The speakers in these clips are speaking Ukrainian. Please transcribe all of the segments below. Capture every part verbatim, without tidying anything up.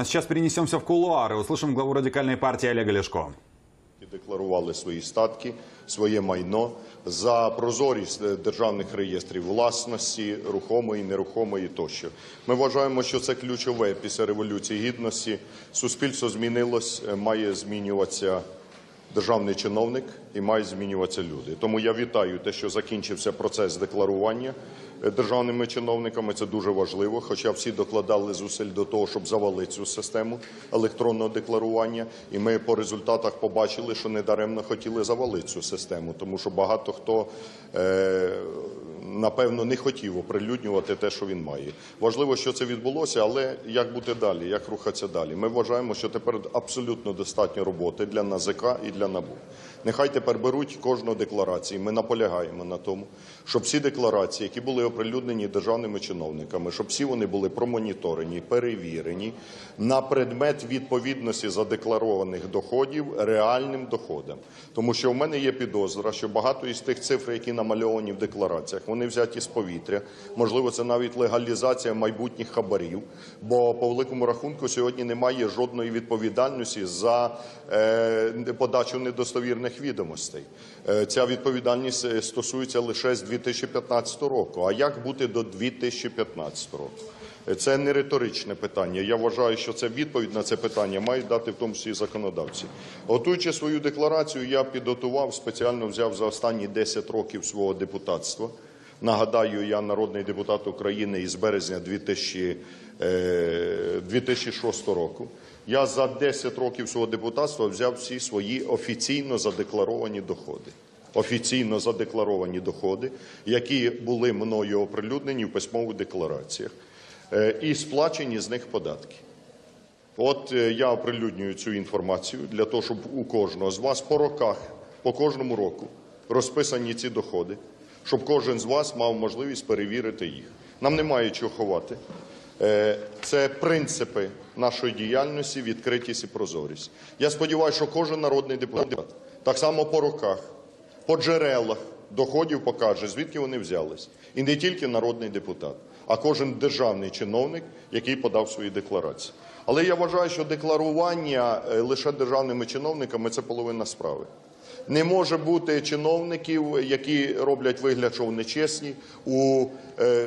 А сейчас перенесемся в кулуары. Услышим главу радикальной партии Олега Ляшко. Декларували свої статки, своє майно за прозорість державних реєстрів власності, рухомої, нерухомої тощо. Ми вважаємо, що це ключове після Революції Гідності. Суспільство змінилось, має змінюватися державний чиновник і мають змінюватися люди. Тому я вітаю те, що закінчився процес декларування державними чиновниками. Це дуже важливо, хоча всі докладали зусиль до того, щоб завалити цю систему електронного декларування. І ми по результатах побачили, що недаремно хотіли завалити цю систему, тому що багато хто, е, напевно, не хотів оприлюднювати те, що він має. Важливо, що це відбулося, але як бути далі, як рухатися далі? Ми вважаємо, що тепер абсолютно достатньо роботи для НАЗК і для НАБУ. Нехай тепер беруть кожну декларацію. Ми наполягаємо на тому, щоб всі декларації, які були оприлюднені державними чиновниками, щоб всі вони були промоніторені, перевірені на предмет відповідності задекларованих доходів реальним доходам. Тому що в мене є підозра, що багато із тих цифр, які намальовані в деклараціях, вони взяті з повітря. Можливо, це навіть легалізація майбутніх хабарів, бо по великому рахунку сьогодні немає жодної відповідальності за е, подачу недостовірних відомостей. Е, ця відповідальність стосується лише з дві тисячі п'ятнадцятого року. А як бути до дві тисячі п'ятнадцятого року? Це не риторичне питання. Я вважаю, що це відповідь на це питання мають дати в тому числі законодавці. Готуючи свою декларацію, я підготував, спеціально взяв за останні десять років свого депутатства. Нагадаю, я народний депутат України із березня дві тисячі шостого року. Я за десять років свого депутатства взяв всі свої офіційно задекларовані доходи. Офіційно задекларовані доходи, які були мною оприлюднені в письмових деклараціях. І сплачені з них податки. От я оприлюднюю цю інформацію для того, щоб у кожного з вас по роках, по кожному року розписані ці доходи, щоб кожен з вас мав можливість перевірити їх. Нам немає чого ховати. Це принципи нашої діяльності, відкритість і прозорість. Я сподіваюся, що кожен народний депутат, так само по роках, по джерелах доходів покаже, звідки вони взялись. І не тільки народний депутат, а кожен державний чиновник, який подав свої декларації. Але я вважаю, що декларування лише державними чиновниками – це половина справи. Не може бути чиновників, які роблять вигляд, що вони чесні, у, е,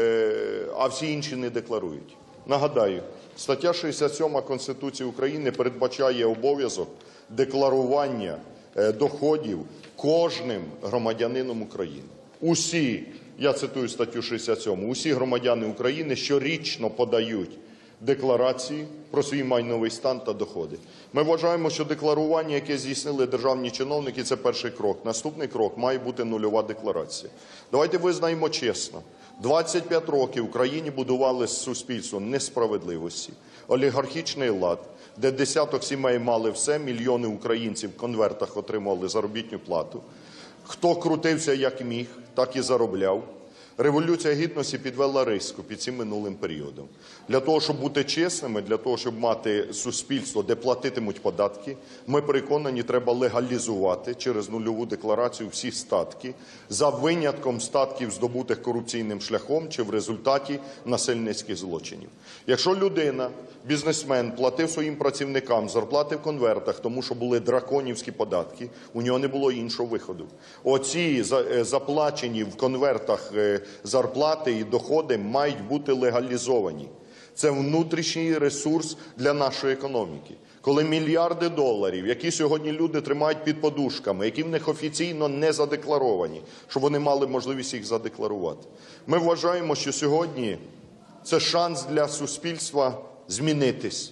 е, а всі інші не декларують. Нагадаю, стаття шістдесят сьома Конституції України передбачає обов'язок декларування е, доходів кожним громадянином України. Усі, я цитую статтю шістдесят сьому, усі громадяни України щорічно подають декларації про свій майновий стан та доходи. Ми вважаємо, що декларування, яке здійснили державні чиновники, це перший крок. Наступний крок має бути нульова декларація. Давайте визнаємо чесно. двадцять п'ять років в країні будували суспільство несправедливості, олігархічний лад, де десяток сімей мали все, мільйони українців в конвертах отримували заробітну плату. Хто крутився як міг, так і заробляв. Революція Гідності підвела риску під цим минулим періодом. Для того, щоб бути чесними, для того, щоб мати суспільство, де платитимуть податки, ми переконані, треба легалізувати через нульову декларацію всі статки, за винятком статків, здобутих корупційним шляхом чи в результаті насильницьких злочинів. Якщо людина, бізнесмен, платив своїм працівникам зарплати в конвертах, тому що були драконівські податки, у нього не було іншого виходу. Оці заплачені в конвертах зарплати і доходи мають бути легалізовані. Це внутрішній ресурс для нашої економіки. Коли мільярди доларів, які сьогодні люди тримають під подушками, які в них офіційно не задекларовані, щоб вони мали можливість їх задекларувати. Ми вважаємо, що сьогодні це шанс для суспільства змінитись.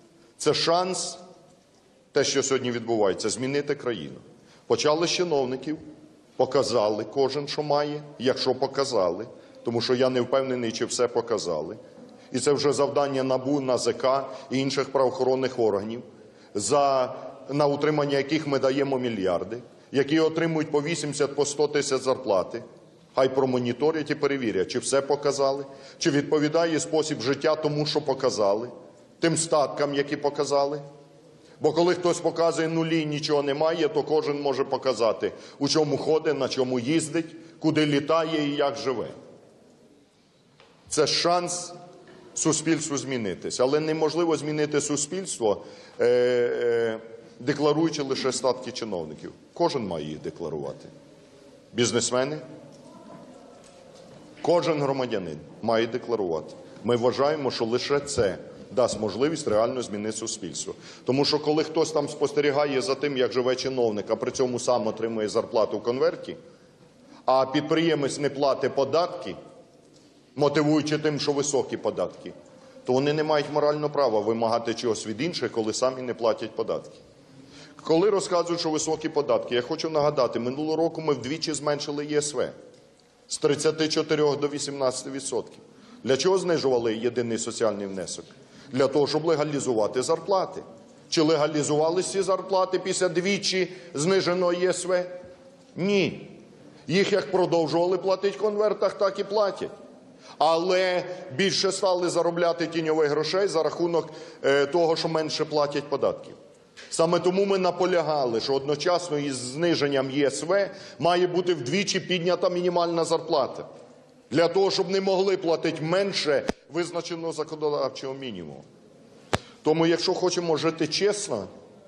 Це шанс, те, що сьогодні відбувається, змінити країну. Почали з чиновників, показали кожен, що має, якщо показали, тому що я не впевнений, чи все показали. І це вже завдання НАБУ, НАЗК і інших правоохоронних органів, за, на утримання яких ми даємо мільярди, які отримують по вісімдесят, по сто тисяч зарплати. Хай промоніторять і перевірять, чи все показали, чи відповідає спосіб життя тому, що показали, тим статкам, які показали. Бо коли хтось показує нулі, нічого немає, то кожен може показати, у чому ходить, на чому їздить, куди літає і як живе. Це шанс суспільству змінитися. Але неможливо змінити суспільство, е, е, декларуючи лише статки чиновників. Кожен має їх декларувати. Бізнесмени, кожен громадянин має декларувати. Ми вважаємо, що лише це дасть можливість реально змінити суспільство. Тому що коли хтось там спостерігає за тим, як живе чиновник, а при цьому сам отримує зарплату в конверті, а підприємець не платить податки, мотивуючи тим, що високі податки, то вони не мають морального права вимагати чогось від інших, коли самі не платять податки. Коли розказують, що високі податки, я хочу нагадати, минулого року ми вдвічі зменшили ЄСВ з тридцяти чотирьох до вісімнадцяти відсотків. Для чого знижували єдиний соціальний внесок? Для того, щоб легалізувати зарплати. Чи легалізувалися ці зарплати після двічі зниженого ЄСВ? Ні. Їх як продовжували платити в конвертах, так і платять. Але більше стали заробляти тіньових грошей за рахунок е, того, що менше платять податків. Саме тому ми наполягали, що одночасно із зниженням ЄСВ має бути вдвічі піднята мінімальна зарплата. Для того, щоб не могли платити менше визначеного законодавчого мінімуму. Тому, якщо хочемо жити чесно,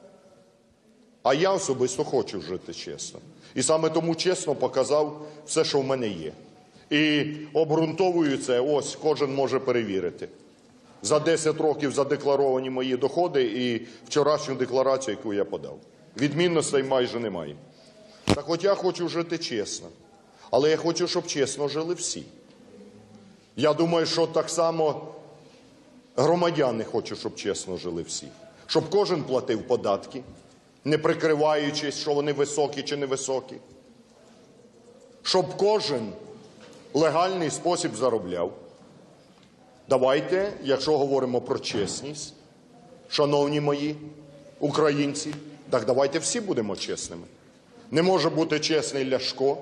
а я особисто хочу жити чесно, і саме тому чесно показав все, що в мене є. І обґрунтовую це, ось кожен може перевірити. За десять років задекларовані мої доходи і вчорашню декларацію, яку я подав. Відмінностей майже немає. Так от я хочу жити чесно. Але я хочу, щоб чесно жили всі. Я думаю, що так само громадяни хочуть, щоб чесно жили всі. Щоб кожен платив податки, не прикриваючись, що вони високі чи невисокі. Щоб кожен легальний спосіб заробляв. Давайте, якщо говоримо про чесність, шановні мої українці, так давайте всі будемо чесними. Не може бути чесний Ляшко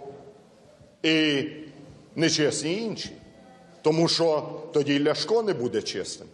і нечесні інші. Тому що тоді і Ляшко не буде чесним.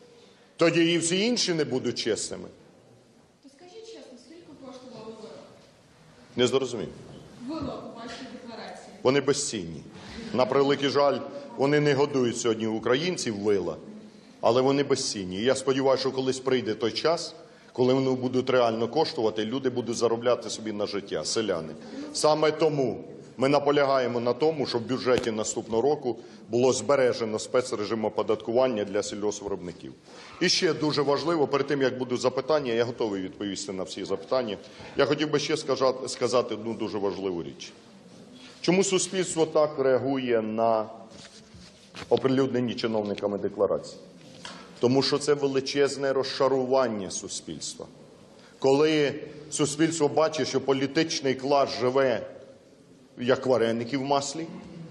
Тоді і всі інші не будуть чесними. То скажіть чесно, скільки коштував вирок? Не зрозумів. Вирок у вашій декларації. Вони безцінні. На превеликий жаль, вони не годують сьогодні українців вила, але вони безцінні. І я сподіваюся, що колись прийде той час, коли вони будуть реально коштувати, люди будуть заробляти собі на життя, селяни. Саме тому ми наполягаємо на тому, щоб в бюджеті наступного року було збережено спецрежим оподаткування для сільгоспвиробників. І ще дуже важливо, перед тим, як будуть запитання, я готовий відповісти на всі запитання, я хотів би ще сказати одну дуже важливу річ. Чому суспільство так реагує на оприлюднені чиновниками декларації? Тому що це величезне розшарування суспільства. Коли суспільство бачить, що політичний клас живе як вареники в маслі,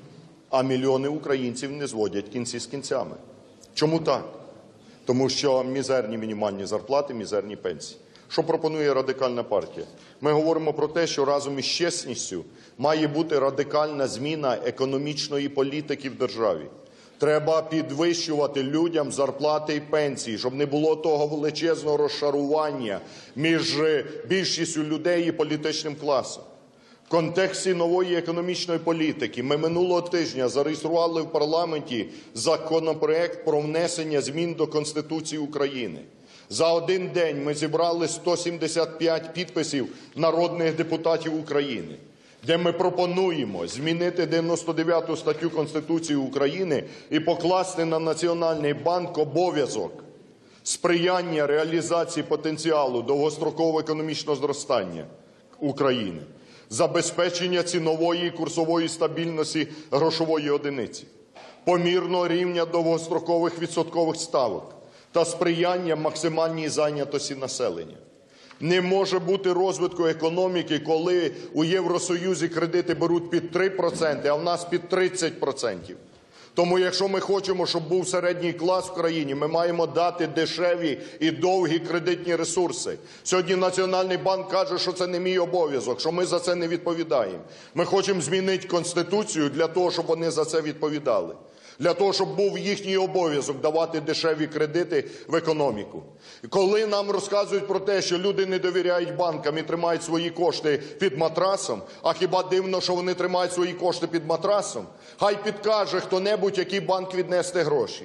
а мільйони українців не зводять кінці з кінцями. Чому так? Тому що мізерні мінімальні зарплати, мізерні пенсії. Що пропонує Радикальна партія? Ми говоримо про те, що разом із чесністю має бути радикальна зміна економічної політики в державі. Треба підвищувати людям зарплати і пенсії, щоб не було того величезного розшарування між більшістю людей і політичним класом. В контексті нової економічної політики ми минулого тижня зареєстрували в парламенті законопроект про внесення змін до Конституції України. За один день ми зібрали сто сімдесят п'ять підписів народних депутатів України, де ми пропонуємо змінити дев'яносто дев'яту статтю Конституції України і покласти на Національний банк обов'язок сприяння реалізації потенціалу довгострокового економічного зростання України, забезпечення цінової і курсової стабільності грошової одиниці, помірного рівня довгострокових відсоткових ставок та сприяння максимальній зайнятості населення. Не може бути розвитку економіки, коли у Євросоюзі кредити беруть під три відсотки, а в нас під тридцять відсотків. Тому якщо ми хочемо, щоб був середній клас в країні, ми маємо дати дешеві і довгі кредитні ресурси. Сьогодні Національний банк каже, що це не мій обов'язок, що ми за це не відповідаємо. Ми хочемо змінити Конституцію для того, щоб вони за це відповідали. Для того, щоб був їхній обов'язок давати дешеві кредити в економіку. Коли нам розказують про те, що люди не довіряють банкам і тримають свої кошти під матрасом, а хіба дивно, що вони тримають свої кошти під матрасом? Хай підкаже хто-небудь, який банк віднести гроші.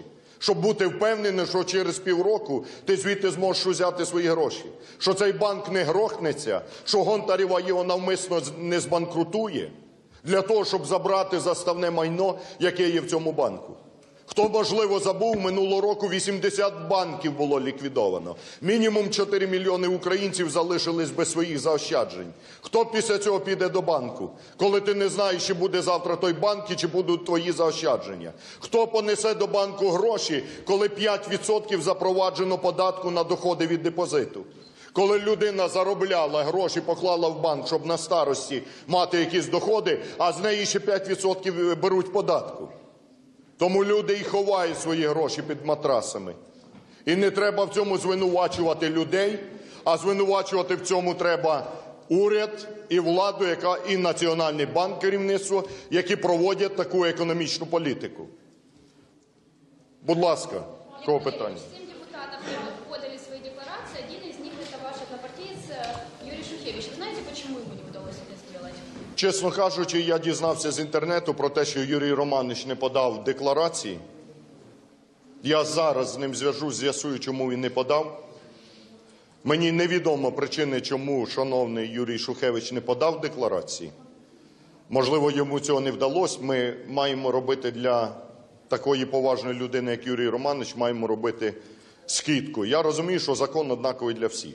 Щоб бути впевненим, що через півроку ти звідти зможеш взяти свої гроші. Що цей банк не грохнеться, що Гонтарева його навмисно не збанкрутує для того, щоб забрати заставне майно, яке є в цьому банку. Хто, можливо, забув, минулого року вісімдесят банків було ліквідовано. Мінімум чотири мільйони українців залишились без своїх заощаджень. Хто після цього піде до банку, коли ти не знаєш, чи буде завтра той банк і чи будуть твої заощадження? Хто понесе до банку гроші, коли п'ять відсотків запроваджено податку на доходи від депозиту? Коли людина заробляла гроші, поклала в банк, щоб на старості мати якісь доходи, а з неї ще п'ять відсотків беруть податку. Тому люди і ховають свої гроші під матрасами. І не треба в цьому звинувачувати людей, а звинувачувати в цьому треба уряд і владу, яка і Національний банк, керівництво, які проводять таку економічну політику. Будь ласка, кого питання? Семь депутатов подали свои декларации. Один из них — это ваш однопартиец Юрий Шухевич. Вы знаете, почему ему не удалось это сделать? Чесно кажучи, я дізнався з інтернету про те, що Юрій Романович не подав декларації. Я зараз з ним зв'яжусь, з'ясую, чому він не подав. Мені невідомо причини, чому шановний Юрій Шухевич не подав декларації. Можливо, йому цього не вдалося. Ми маємо робити для такої поважної людини, як Юрій Романович, маємо робити скидку. Я розумію, що закон однаковий для всіх.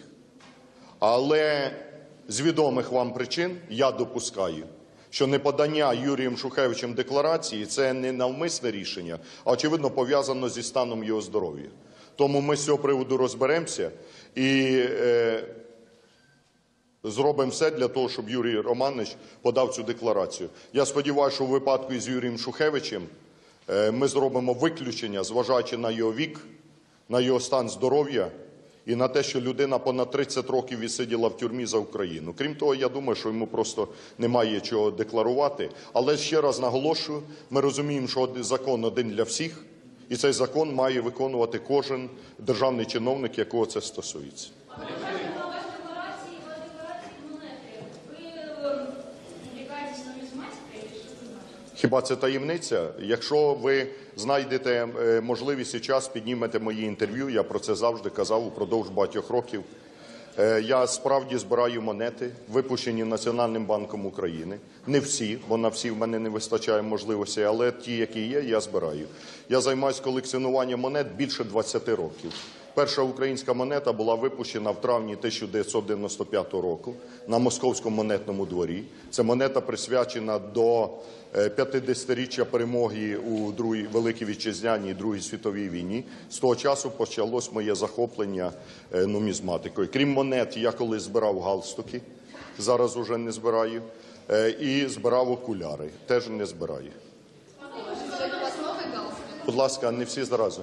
Але з відомих вам причин я допускаю, що неподання Юрієм Шухевичем декларації – це не навмисне рішення, а, очевидно, пов'язано зі станом його здоров'я. Тому ми з цього приводу розберемося і е, зробимо все для того, щоб Юрій Романович подав цю декларацію. Я сподіваюся, що у випадку із Юрієм Шухевичем е, ми зробимо виключення, зважаючи на його вік, на його стан здоров'я, і на те, що людина понад тридцять років відсиділа в тюрмі за Україну. Крім того, я думаю, що йому просто немає чого декларувати. Але ще раз наголошую, ми розуміємо, що закон один для всіх, і цей закон має виконувати кожен державний чиновник, якого це стосується. Хіба це таємниця? Якщо ви знайдете можливість і час, піднімете мої інтерв'ю, я про це завжди казав упродовж багатьох років. Я справді збираю монети, випущені Національним банком України. Не всі, бо на всі в мене не вистачає можливості, але ті, які є, я збираю. Я займаюся колекціонуванням монет більше двадцяти років. Перша українська монета була випущена в травні тисяча дев'ятсот дев'яносто п'ятого року на Московському монетному дворі. Це монета присвячена до п'ятдесятиріччя перемоги у Другій Великій Вітчизняній і Другій світовій війні. З того часу почалось моє захоплення нумізматикою. Крім монет, я колись збирав галстуки, зараз уже не збираю, і збирав окуляри, теж не збираю. Будь ласка, не всі зразу.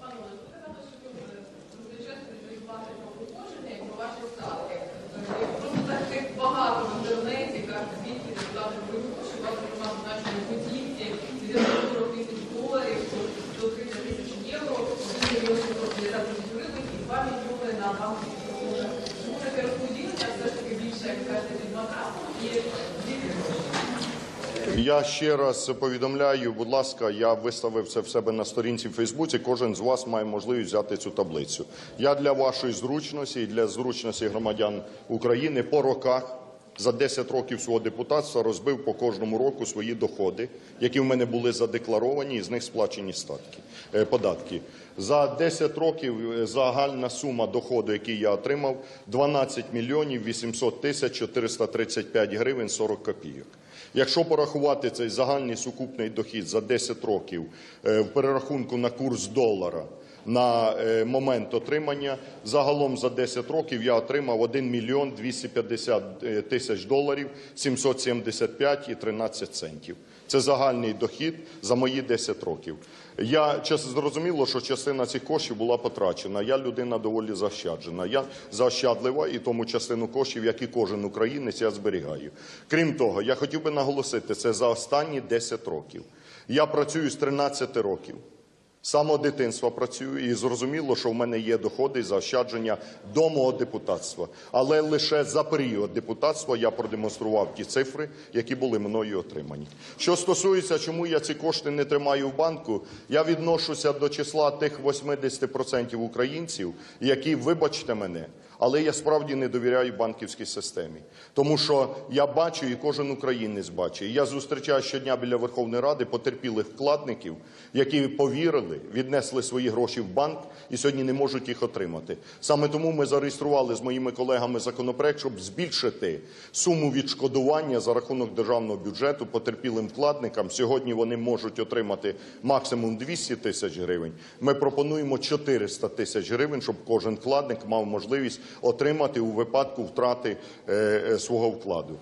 Багато в інтернеті, кажуть, звідки депутати вибуху, що вас назначені готівки, від сорок тисяч доларів до тридцять тисяч євро, один мільйон сімсот п'ятдесят тисяч гривень і два мільйони на банк. Чому таке розподілення все ж таки більше, як кажете, від матрасу і звідки гроші? Я ще раз повідомляю, будь ласка, я виставив це в себе на сторінці в Фейсбуці, кожен з вас має можливість взяти цю таблицю. Я для вашої зручності і для зручності громадян України по роках, за десять років свого депутатства розбив по кожному року свої доходи, які в мене були задекларовані і з них сплачені статки, податки. За десять років загальна сума доходу, який я отримав, дванадцять мільйонів вісімсот тисяч чотириста тридцять п'ять гривень сорок копійок. Якщо порахувати цей загальний сукупний дохід за десять років в перерахунку на курс долара на момент отримання, загалом за десять років я отримав один мільйон двісті п'ятдесят тисяч доларів сімсот сімдесят п'ять і тринадцять центів. Це загальний дохід за мої десять років. Я зрозуміло, що частина цих коштів була потрачена. Я людина доволі заощаджена. Я заощадлива і тому частину коштів, як і кожен українець, я зберігаю. Крім того, я хотів би наголосити, це за останні десять років. Я працюю з тринадцяти років. З самого дитинства працюю і зрозуміло, що в мене є доходи і заощадження до мого депутатства. Але лише за період депутатства я продемонстрував ті цифри, які були мною отримані. Що стосується, чому я ці кошти не тримаю в банку, я відношуся до числа тих вісімдесят відсотків українців, які, вибачте мене, але я справді не довіряю банківській системі. Тому що я бачу, і кожен українець бачить. Я зустрічаю щодня біля Верховної Ради потерпілих вкладників, які повірили, віднесли свої гроші в банк і сьогодні не можуть їх отримати. Саме тому ми зареєстрували з моїми колегами законопроект, щоб збільшити суму відшкодування за рахунок державного бюджету потерпілим вкладникам. Сьогодні вони можуть отримати максимум двісті тисяч гривень. Ми пропонуємо чотириста тисяч гривень, щоб кожен вкладник мав можливість отримати у випадку втрати е, свого вкладу.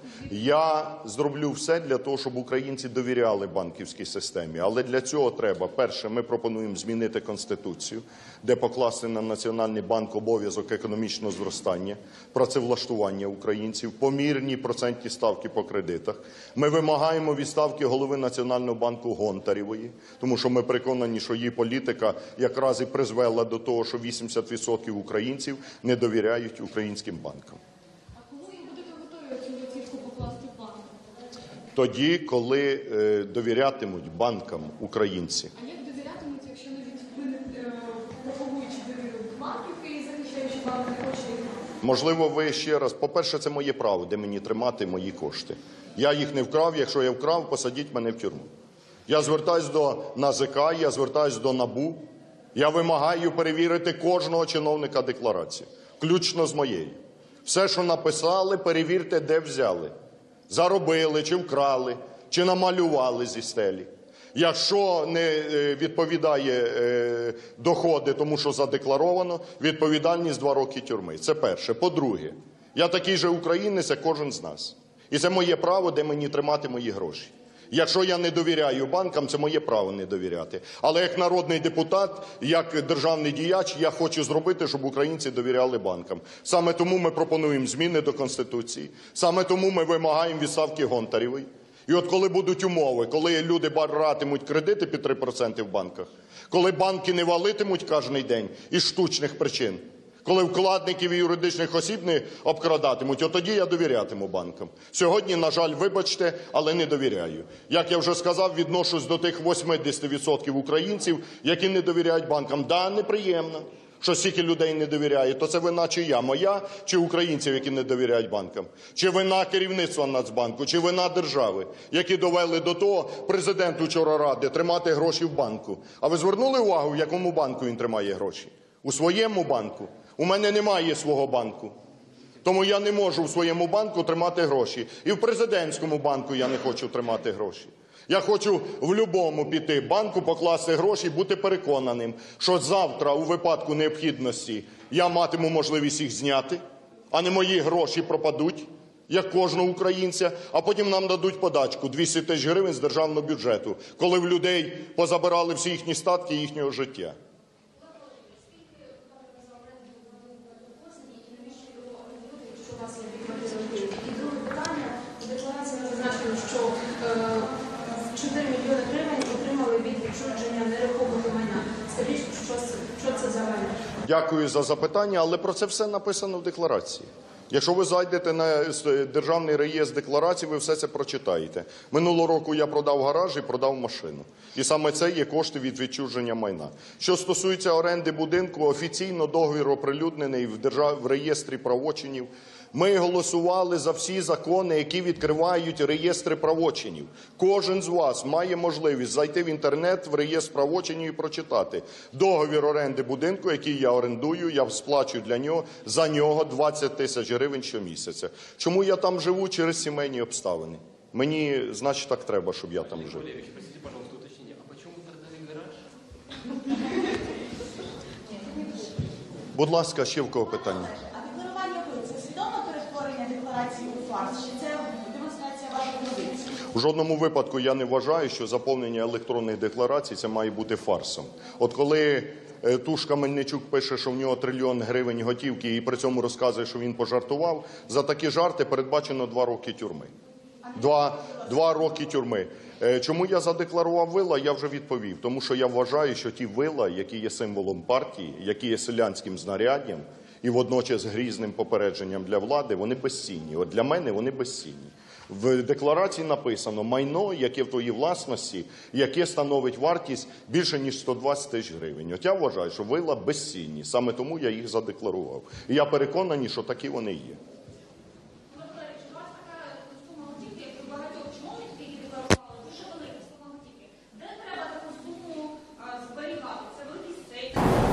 Я зроблю все для того, щоб українці довіряли банківській системі. Але для цього треба, перше, ми пропонуємо змінити Конституцію, де покласти на Національний банк обов'язок економічного зростання, працевлаштування українців, помірні процентні ставки по кредитах. Ми вимагаємо відставки голови Національного банку Гонтаревої, тому що ми переконані, що її політика якраз і призвела до того, що вісімдесят відсотків українців не довіряють українським банкам. А коли ви будете готові цю готівку покласти в банк? Тоді, коли е, довірятимуть банкам українці. А як довірятимуть, якщо навіть ви, е, пропагуючи довіру до банків і захищаючи банк, не хочете їх мати? Можливо, ви ще раз, по-перше, це моє право, де мені тримати мої кошти. Я їх не вкрав, якщо я вкрав, посадіть мене в тюрму. Я звертаюсь до НАЗК, я звертаюсь до НАБУ, я вимагаю перевірити кожного чиновника декларації, включно з моєю. Все, що написали, перевірте, де взяли. Заробили, чи вкрали, чи намалювали зі стелі. Якщо не відповідає е, доходи тому, що задекларовано, відповідальність два роки тюрми. Це перше. По-друге, я такий же українець, як кожен з нас. І це моє право, де мені тримати мої гроші. Якщо я не довіряю банкам, це моє право не довіряти. Але як народний депутат, як державний діяч, я хочу зробити, щоб українці довіряли банкам. Саме тому ми пропонуємо зміни до Конституції. Саме тому ми вимагаємо відставки Гонтаревої. І от коли будуть умови, коли люди братимуть кредити під три відсотки в банках, коли банки не валитимуть кожен день із штучних причин, коли вкладників і юридичних осіб не обкрадатимуть, от тоді я довірятиму банкам. Сьогодні, на жаль, вибачте, але не довіряю. Як я вже сказав, відношусь до тих вісімдесят відсотків українців, які не довіряють банкам. Да, неприємно, що стільки людей не довіряє. То це вина чия? Моя чи українців, які не довіряють банкам? Чи вина керівництва Нацбанку? Чи вина держави, які довели до того президенту вчора ради тримати гроші в банку? А ви звернули увагу, в якому банку він тримає гроші? У своєму банку. У мене немає свого банку. Тому я не можу в своєму банку тримати гроші. І в президентському банку я не хочу тримати гроші. Я хочу в будь-якому піти банку, покласти гроші і бути переконаним, що завтра у випадку необхідності я матиму можливість їх зняти, а не мої гроші пропадуть, як кожного українця, а потім нам дадуть подачку двісті тисяч гривень з державного бюджету, коли в людей позабирали всі їхні статки їхнього життя. Що чотири мільйони гривень отримали від відчуження нерухомого майна. Скажіть, що, що це за майно? Дякую за запитання, але про це все написано в декларації. Якщо ви зайдете на Державний реєстр декларацій, ви все це прочитаєте. Минулого року я продав гараж і продав машину. І саме це є кошти від відчуження майна. Що стосується оренди будинку, офіційно договір оприлюднений в, держав... в реєстрі правочинів. Ми голосували за всі закони, які відкривають реєстри правочинів. Кожен з вас має можливість зайти в інтернет, в реєстр правочинів і прочитати. Договір оренди будинку, який я орендую, я сплачую для нього, за нього двадцять тисяч гривень щомісяця. Чому я там живу? Через сімейні обставини. Мені, значить, так треба, щоб я там жив. Простите, пожалуйста, уточнение. А почему вы продали гараж? Будь ласка, ще в кого питання? А декларування ви – це свідоме перетворення декларації у фарс? Чи це демонстрація вашої позиції? У жодному випадку я не вважаю, що заповнення електронних декларацій – це має бути фарсом. От коли е, Тушка Мельничук пише, що в нього трильйон гривень готівки і при цьому розказує, що він пожартував, за такі жарти передбачено два роки тюрми. А Два, два роки тюрми. Е, Чому я задекларував вила, я вже відповів. Тому що я вважаю, що ті вила, які є символом партії, які є селянським знаряддям і водночас грізним попередженням для влади, вони безцінні. От для мене вони безцінні. В декларації написано майно, яке в твоїй власності, яке становить вартість більше, ніж сто двадцять тисяч гривень. От я вважаю, що вила безцінні. Саме тому я їх задекларував. І я переконаний, що такі вони є.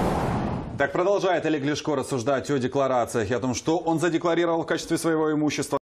Так продолжает Олег Ляшко рассуждать о декларациях и о том, что он задекларировал в качестве своего имущества.